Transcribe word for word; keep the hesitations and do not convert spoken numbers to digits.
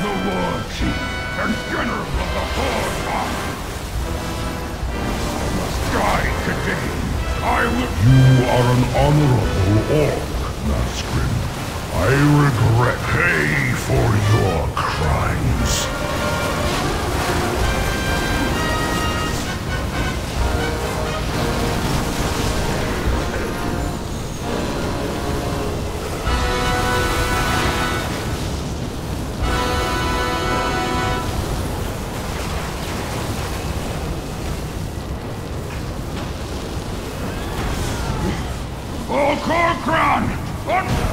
the war chief and general of the Horde army. I must die today. I will... You are an honorable orc, Nazgrim. I regret pay for your crimes. All core crown! On